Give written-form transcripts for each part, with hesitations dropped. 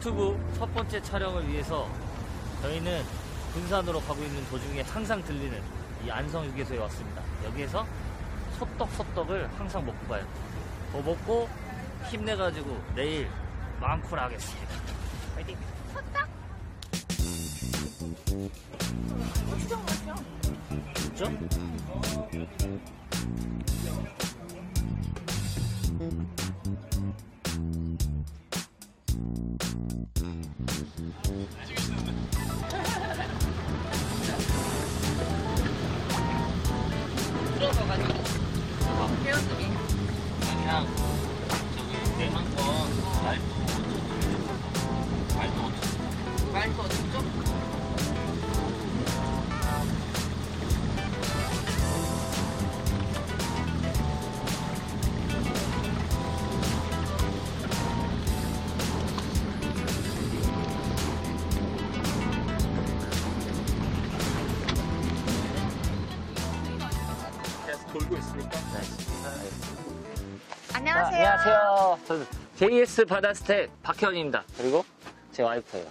유튜브 첫 번째 촬영을 위해서 저희는 군산으로 가고 있는 도중에 항상 들리는 이 안성휴게소에 왔습니다. 여기에서 소떡소떡을 항상 먹고 가요. 더 먹고 힘내가지고 내일 마음풀 하겠습니다. 파이팅! 소떡? 고추장 맛이야. 진짜? 들어서가지고 배웠더니 그냥 저기 내만건 말도 어쩌죠? 계속 돌고 있으니까. 안녕하세요. 안녕하세요. 저는 JS 바다스텝 박현입니다. 그리고 제 와이프예요.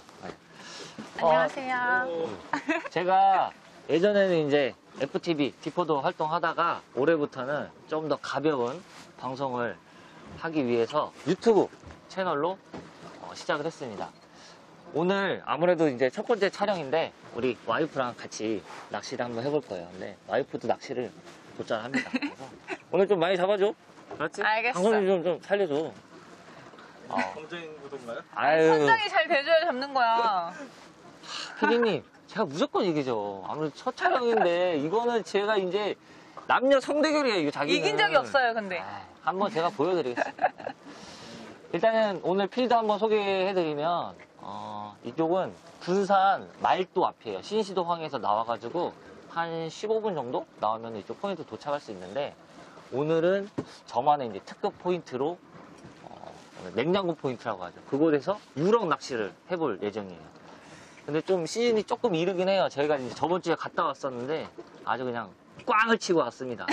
안녕하세요. 제가 예전에는 이제 FTV, 디포도 활동하다가 올해부터는 좀 더 가벼운 방송을 하기 위해서 유튜브 채널로 시작을 했습니다. 오늘 아무래도 이제 첫 번째 촬영인데 우리 와이프랑 같이 낚시를 한번 해볼 거예요. 근데 와이프도 낚시를 곧잘합니다. 그래서 오늘 좀 많이 잡아줘. 알았지? 알겠어. 방송을 좀 살려줘. 경쟁 구도인가요? 아유, 선장이 잘 돼줘야 잡는 거야. 피디님, 제가 무조건 이기죠. 아무래도 첫 촬영인데 이거는 제가 이제 남녀 성대결이에요. 이거 자기는. 이긴 적이 없어요, 근데. 한번 제가 보여드리겠습니다. 일단은 오늘 필드 한번 소개해드리면 이쪽은 군산 말도 앞이에요. 신시도항에서 나와가지고 한 15분 정도 나오면 이쪽 포인트 도착할 수 있는데 오늘은 저만의 이제 특급 포인트로 냉장고 포인트라고 하죠. 그곳에서 유령 낚시를 해볼 예정이에요. 근데 좀 시즌이 조금 이르긴 해요. 저희가 이제 저번 주에 갔다 왔었는데 아주 그냥 꽝을 치고 왔습니다.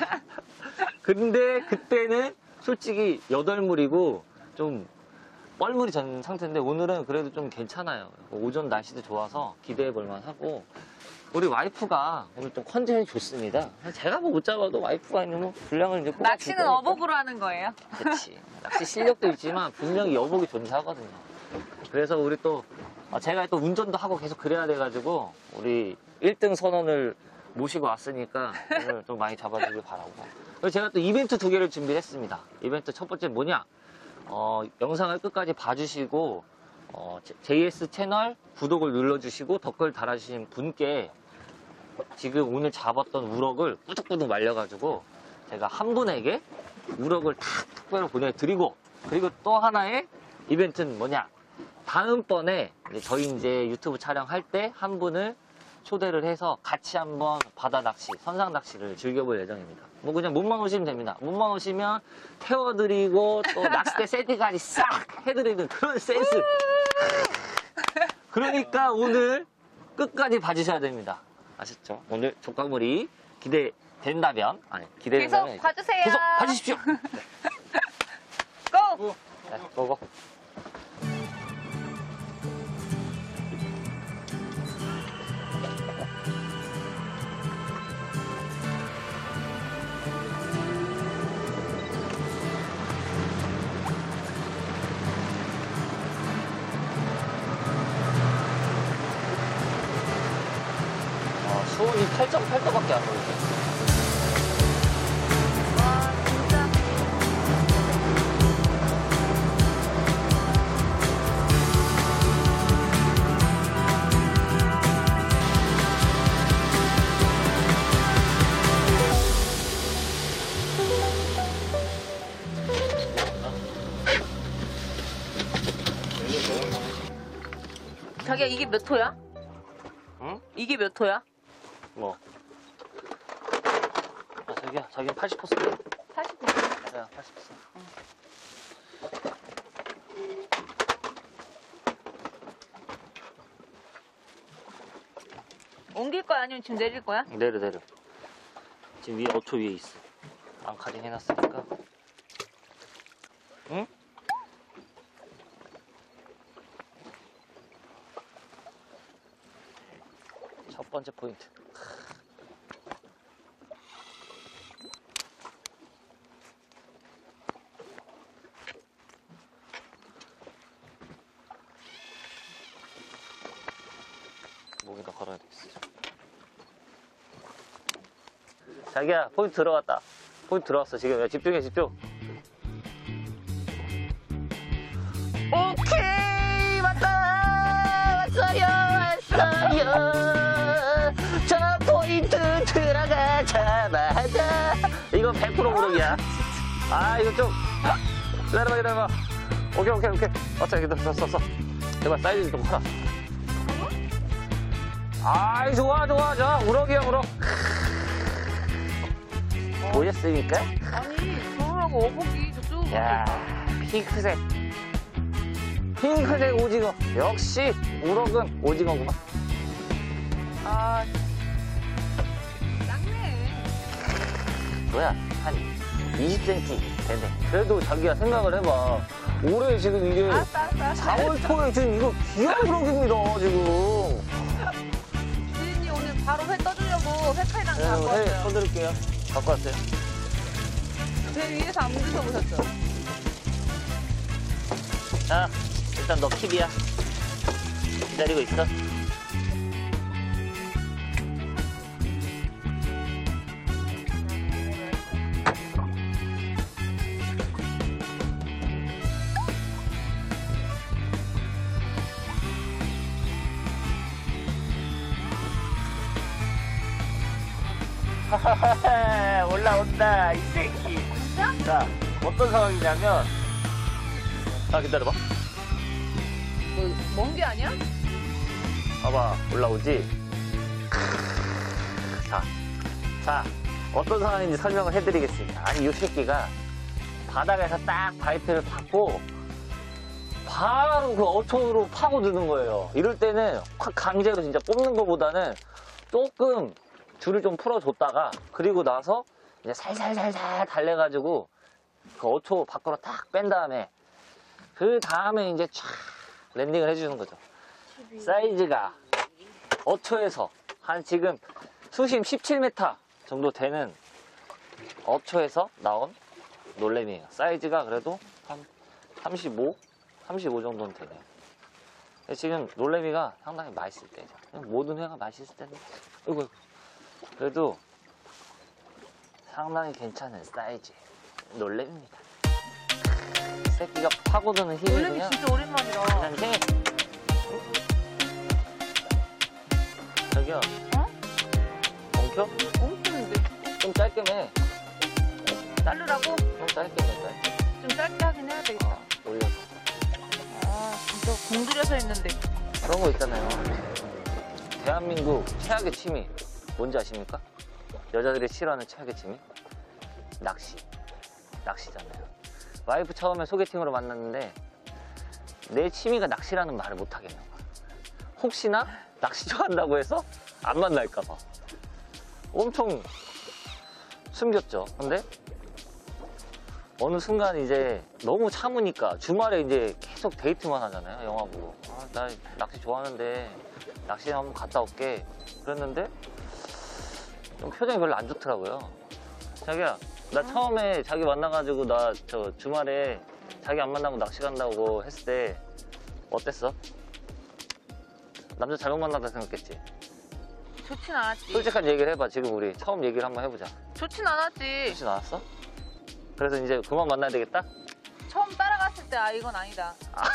근데 그때는 솔직히 여덟물이고 좀 뻘물이 전 상태인데 오늘은 그래도 좀 괜찮아요. 오전 날씨도 좋아서 기대해 볼만 하고 우리 와이프가 오늘 좀 컨디션이 좋습니다. 제가 뭐 못 잡아도 와이프가 있는 뭐 분량을 이제 뽑아줄 낚시는 거니까. 어복으로 하는 거예요. 그렇지. 낚시 실력도 있지만 분명히 여복이 존재하거든요. 그래서 우리 또 제가 또 운전도 하고 계속 그래야 돼가지고 우리 1등 선원을 모시고 왔으니까 오늘 좀 많이 잡아주길 바라고. 그리고 제가 또 이벤트 2개를 준비했습니다. 이벤트 첫 번째 뭐냐? 영상을 끝까지 봐주시고 JS 채널 구독을 눌러주시고 댓글 달아주신 분께 지금 오늘 잡았던 우럭을 꾸덕꾸덕 말려가지고 제가 한 분에게 우럭을 탁 특별히 보내드리고 그리고 또 하나의 이벤트는 뭐냐? 다음번에 저희 이제 유튜브 촬영할 때 한 분을 초대를 해서 같이 한번 바다 낚시, 선상 낚시를 즐겨볼 예정입니다. 뭐 그냥 몸만 오시면 됩니다. 몸만 오시면 태워드리고 또 낚싯대 세트까지 싹 해드리는 그런 센스. 그러니까 오늘 끝까지 봐주셔야 됩니다. 아셨죠? 오늘 족가물이 기대된다면, 기대된다면 계속 봐주세요. 계속 봐주십시오. 고! 네, 고고. 수온이 8.8도밖에 안 오르죠. 와, 진짜. 자기야, 이게 몇 호야? 응? 이게 몇 호야? 뭐? 자기야, 자기는 80%. 80호. 야, 80%. 옮길 거야? 아니면 지금 내릴 거야? 내려. 지금 위에 어초 위에 있어. 앙카링 해놨으니까. 응? 첫 번째 포인트. 목에다 걸어야 되겠어. 자기야, 포인트 들어갔다. 포인트 들어왔어, 지금. 야, 집중해, 집중. 오케이! 왔다! 왔어요! 저 포인트 들어가자마자. 이건 100% 무력이야. 아, 이거 좀. 기다려봐, 기다려봐. 오케이. 어차, 기다려, 써. 제발 사이즈 좀 커라. 아이, 좋아. 우럭이야, 우럭. 보셨습니까? 아니, 저러라고 어복이 저쪽. 야, 핑크색 오징어. 역시 우럭은 오징어구만. 아, 작네. 뭐야, 한 20cm 되네. 그래도 자기가 생각을 해봐. 올해 지금 이게 알았어. 4월 초에 지금 이거 귀한 우럭입니다, 지금. 주인이 오늘 바로 회 떠주려고 회칼이랑 네, 갖고 회 왔어요. 써드릴게요. 갖고 왔어요. 배 위에서 안 드셔보셨죠? 자, 일단 너 킵이야. 기다리고 있어. 올라온다, 이 새끼. 진짜? 자, 어떤 상황이냐면, 자, 기다려봐. 먼 게 아니야? 봐봐, 올라오지? 자, 어떤 상황인지 설명을 해드리겠습니다. 아니, 이 새끼가 바닥에서 딱 바이트를 받고, 바로 그 어촌으로 파고드는 거예요. 이럴 때는 확 강제로 진짜 뽑는 것보다는 조금 줄을 좀 풀어줬다가, 그리고 나서 이제 살살살살 달래가지고, 그 어초 밖으로 딱 뺀 다음에, 그 다음에 이제 촥 랜딩을 해주는 거죠. 사이즈가 어초에서 한 지금 수심 17m 정도 되는 어초에서 나온 놀래미예요. 사이즈가 그래도 한 35 정도는 되네요. 지금 놀래미가 상당히 맛있을 때죠. 모든 회가 맛있을 때는 이거 그래도 상당히 괜찮은 사이즈 놀래미입니다. 새끼가 파고드는 힘이 놀래미 그냥 진짜 오랜만이다. 괜찮지? 저기요. 어? 엉켜? 엄청인데. 좀 짧게 매. 자르라고? 좀 짧게 매, 짧게. 좀 짧게 하긴 해야 되겠다. 올려서. 아, 진짜 공들여서 했는데. 그런 거 있잖아요. 대한민국 최악의 취미 뭔지 아십니까? 여자들이 싫어하는 최악의 취미? 낚시잖아요. 와이프 처음에 소개팅으로 만났는데 내 취미가 낚시라는 말을 못 하겠는 거야. 혹시나 낚시 좋아한다고 해서 안 만날까봐 엄청 숨겼죠. 근데 어느 순간 이제 너무 참으니까 주말에 이제 계속 데이트만 하잖아요. 영화 보고. 아, 나 낚시 좋아하는데 낚시 한번 갔다 올게. 그랬는데 좀 표정이 별로 안 좋더라고요. 자기야, 나 처음에 자기 만나가지고 나 저 주말에 자기 안 만나고 낚시 간다고 했을 때 어땠어? 남자 잘못 만났다 생각했지? 좋진 않았지. 솔직한 얘기를 해봐. 지금 우리 처음 얘기를 한번 해보자. 좋진 않았지. 혹시 나왔어? 그래서 이제 그만 만나야 되겠다? 처음 따라갔을 때, 아, 이건 아니다.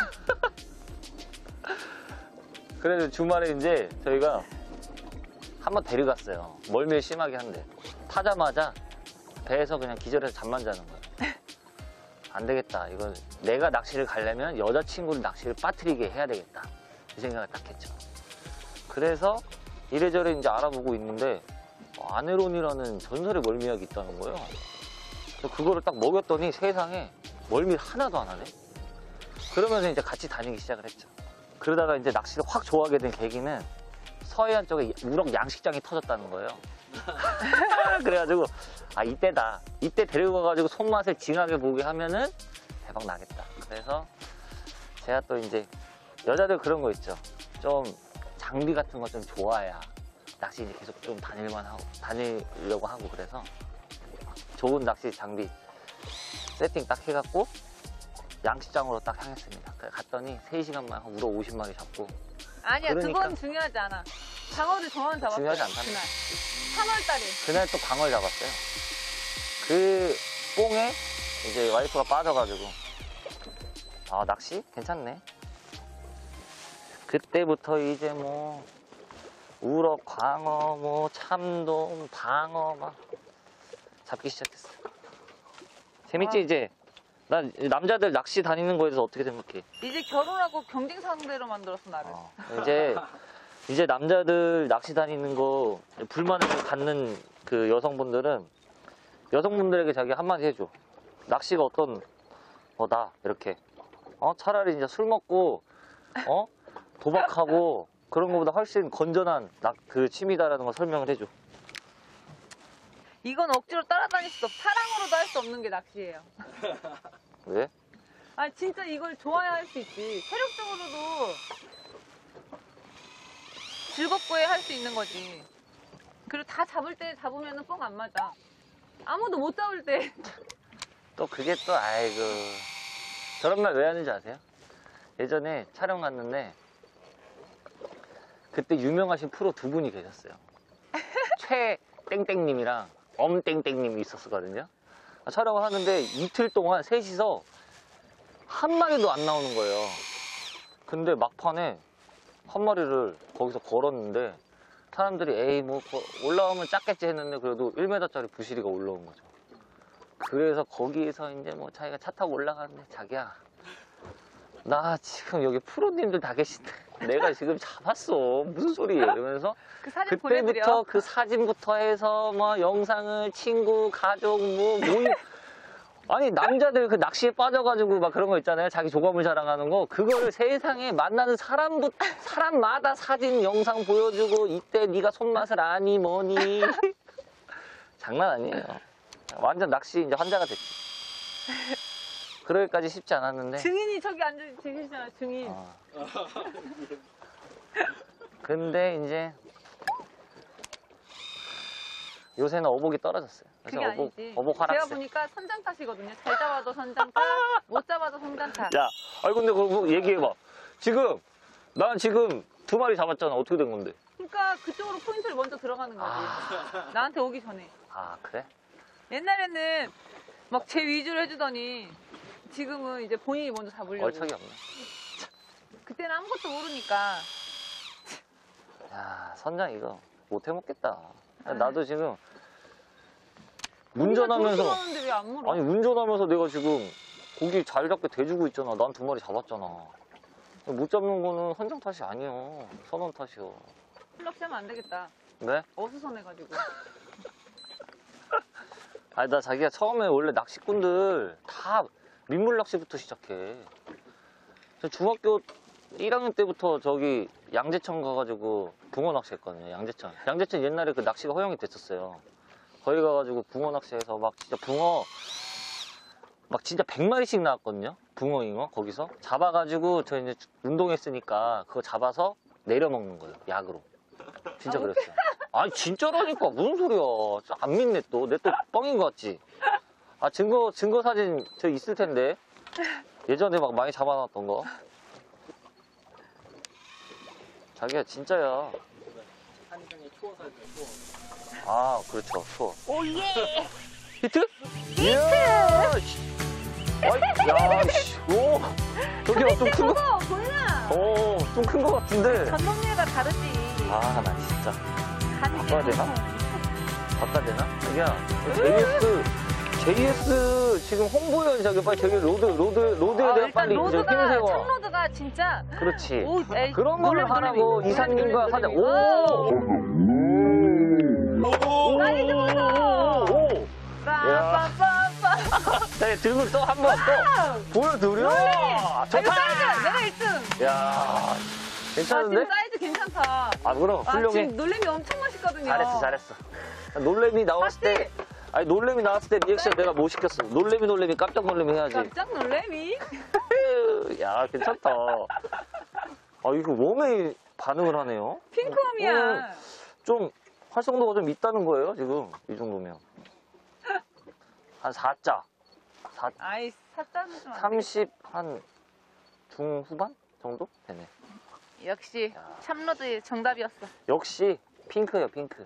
그래서 주말에 이제 저희가 한번 데려갔어요. 멀미를 심하게 한대. 타자마자 배에서 그냥 기절해서 잠만 자는 거예요. 안 되겠다. 이건 내가 낚시를 가려면 여자친구를 낚시를 빠뜨리게 해야 되겠다. 이 생각을 딱 했죠. 그래서 이래저래 이제 알아보고 있는데 아네론이라는 전설의 멀미약이 있다는 거예요. 그래서 그거를 딱 먹였더니 세상에 멀미를 하나도 안 하네. 그러면서 이제 같이 다니기 시작을 했죠. 그러다가 이제 낚시를 확 좋아하게 된 계기는 서해안 쪽에 우럭 양식장이 터졌다는 거예요. 그래가지고 아, 이때다. 이때 데리고 가가지고 손맛을 징하게 보게 하면은 대박 나겠다. 그래서 제가 또 이제 여자들 그런 거 있죠. 좀 장비 같은 거 좀 좋아야 낚시 이제 계속 좀 다니려고 하고 그래서 좋은 낚시 장비 세팅 딱 해갖고 양식장으로 딱 향했습니다. 갔더니 3시간 만에 한 우럭 50마리 잡고. 아니야, 그러니까. 그건 중요하지 않아. 장어를 정원 잡았어요. 중요하지 않다며. 그날. 3월달에. 그날 또 광어를 잡았어요. 그 뽕에 이제 와이프가 빠져가지고 아 낚시 괜찮네. 그때부터 이제 뭐 우럭, 광어, 뭐 참돔, 방어 막 잡기 시작했어. 재밌지 아. 이제? 난 남자들 낚시 다니는 거에 대해서 어떻게 생각해? 이제 결혼하고 경쟁 상대로 만들었어, 나를. 이제 남자들 낚시 다니는 거 불만을 갖는 그 여성분들에게 자기 한마디 해줘. 낚시가 어떤 거다 이렇게. 차라리 이제 술 먹고 도박하고 그런 거보다 훨씬 건전한 그 취미다라는 걸 설명을 해줘. 이건 억지로 따라다닐 수 없어. 사랑으로도 할 수 없는 게 낚시예요. 왜? 아, 진짜 이걸 좋아야 할 수 있지. 체력적으로도 즐겁고 할 수 있는 거지. 그리고 다 잡을 때 잡으면 뻥 안 맞아. 아무도 못 잡을 때. 또 그게 또 아이고 저런 말 왜 하는지 아세요? 예전에 촬영 갔는데 그때 유명하신 프로 두 분이 계셨어요. 최땡땡님이랑 엄땡땡님이 있었거든요. 촬영을 하는데 이틀 동안 셋이서 한 마리도 안 나오는 거예요. 근데 막판에 한 마리를 거기서 걸었는데 사람들이 에이 뭐 올라오면 작겠지 했는데 그래도 1m짜리 부시리가 올라온 거죠. 그래서 거기에서 이제 뭐 자기가 차 타고 올라가는데 자기야 나 지금 여기 프로님들 다 계신데 내가 지금 잡았어 무슨 소리예요 이러면서 그 사진 보내드려. 그때부터 그 사진부터 해서 뭐 영상을 친구 가족 뭐 모임 아니 남자들 그 낚시에 빠져가지고 막 그런 거 있잖아요 자기 조감을 자랑하는 거 그거를 세상에 만나는 사람마다 사진 영상 보여주고 이때 네가 손맛을 아니 뭐니 장난 아니에요. 완전 낚시 이제 환자가 됐지. 그러기까지 쉽지 않았는데. 증인이 저기 앉아 계시잖아, 증인. 근데 이제 요새는 어복이 떨어졌어요. 그게 요새 아니지. 어복 제가 하락세. 보니까 선장 탓이거든요. 잘 잡아도 선장 탓, 못 잡아도 선장 탓. 야, 아니 근데 그거 얘기해봐. 난 지금 2마리 잡았잖아. 어떻게 된 건데? 그러니까 그쪽으로 포인트를 먼저 들어가는 거지. 나한테 오기 전에. 아 그래? 옛날에는 막 제 위주로 해주더니 지금은 이제 본인이 먼저 잡으려고. 얼척이 없네. 그때는 아무것도 모르니까. 야, 선장 이거 못 해먹겠다. 아. 나도 지금 운전하는데 운전하면서 왜 안 물어? 아니 운전하면서 내가 지금 고기 잘 잡게 대주고 있잖아. 난 2마리 잡았잖아. 못 잡는 거는 선장 탓이 아니요. 선원 탓이요. 플럭시 하면 안 되겠다. 네? 어수선해가지고. 아니 나 자기가 처음에 원래 낚시꾼들 다 민물 낚시부터 시작해. 저 중학교 1학년 때부터 저기 양재천 가가지고 붕어 낚시했거든요. 양재천 옛날에 그 낚시가 허용이 됐었어요. 거기 가가지고 붕어 낚시해서 막 진짜 붕어 막 진짜 100마리씩 나왔거든요. 붕어 잉어 거기서 잡아가지고 저 이제 운동했으니까 그거 잡아서 내려 먹는 거예요. 약으로. 진짜 그랬어요. 아니 진짜라니까 무슨 소리야. 안 믿네 또. 내 또 뻥인 거 같지. 아 증거 사진 저 있을 텐데. 예전에 막 많이 잡아놨던 거. 자기가 진짜야. 한강에 추워 살때 추워. 아 그렇죠. 추워. 오예! 히트? 이야! 야, 씨. 오! 저기 좀 큰 거. 그거 보이나? 오, 좀 큰 거 같은데. 전동리가 다르지. 아, 나 진짜. 간이 바꿔야 되나? 깨끗한. 바꿔야 되나? 자기야, JS 지금 홍보연 저기 빨리 저기 로드에 대한 일단 빨리 이제 로드가, 힘세워. 참로드가 진짜. 그렇지. 오, 에이, 그런 거를 놀래미, 하라고 놀래미. 이사님과 놀래미, 사장. 놀래미. 오! 사이즈 보소. 오! 빠빠빠빠. 자, 들고 또 한 번 또 보여드려. 아, 이거 좋다. 사이즈 내가 1등. 야, 아, 괜찮은데? 지금 사이즈 괜찮다. 아, 그럼 아, 훌륭해. 지금 놀래미 엄청 맛있거든요. 잘했어. 놀래미 나왔을 때, 아니 놀래미 나왔을 때 리액션 내가 못 시켰어. 놀래미 깜짝 놀래미 해야지. 깜짝 놀래미? 야, 괜찮다. 아, 이거 웜에 반응을 하네요. 핑크홈이야. 좀 활성도가 좀 있다는 거예요, 지금. 이 정도면. 한 4자. 아이, 사자는 좀. 안 30, 한 중후반 정도? 되네. 되겠다. 역시 참로드의 정답이었어. 역시 핑크예요, 핑크.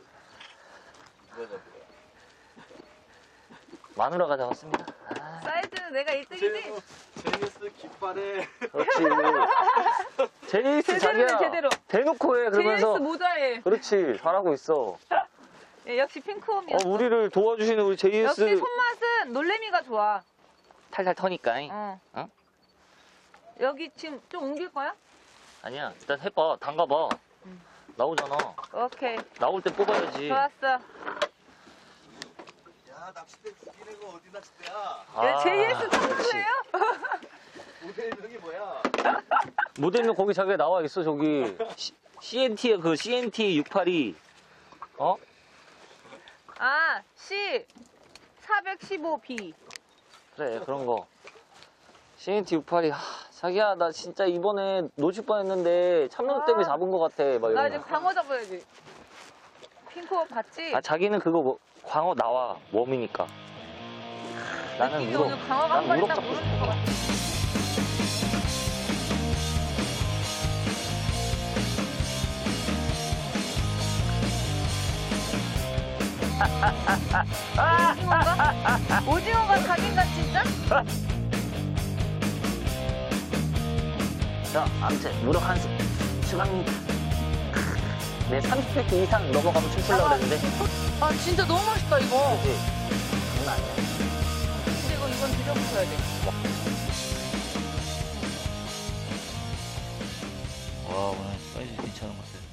마누라 가져왔습니다. 아, 사이즈는 내가 1등이지? 제니스 깃발에 그렇지. 제이스 제대로네, 자기야. 제대로. 대놓고 해, 그러면서. JS 모자에. 그렇지, 잘하고 있어. 예, 역시 핑크홈이었어. 우리를 도와주시는 우리 JS. 역시 손맛은 놀래미가 좋아. 탈탈 터니까. 어. 어? 여기 지금 좀 옮길 거야? 아니야, 일단 해봐. 담가봐. 나오잖아. 오케이. 나올 때 뽑아야지. 좋았어. 야 낚싯대 죽이는 거 어디 낚싯대야? 아, JS 그렇지. 참로드예요? 모델명이 뭐야? 모델명 거기 자기가 나와 있어, 저기. CNT, 그 CNT 682. 어? 아, C 415B. 그래, 그런 거. CNT 682. 자기야, 나 진짜 이번에 놓칠 뻔 했는데, 참놈 때문에 잡은 것 같아. 막 나 이러면. 이제 광어 잡아야지. 핑크홈 봤지? 아, 자기는 그거 뭐, 광어 나와. 웜이니까. 나는 느낌이 우럭. 오늘 광어가 난 한 마리 우럭 딱 잡고 물어줄 것 같아. 오징어가? 오징어가 각인가 진짜? 자, 아무튼, 무럭 한 수. 추가합니다. 내 30팩 이상 넘어가면 춤추려고 그랬는데. 아 진짜 너무 맛있다 이거. 그치? 장난 아니야. 근데 이건 드셔보셔야 돼. 와, 오늘 사이즈 괜찮은 것 같아요.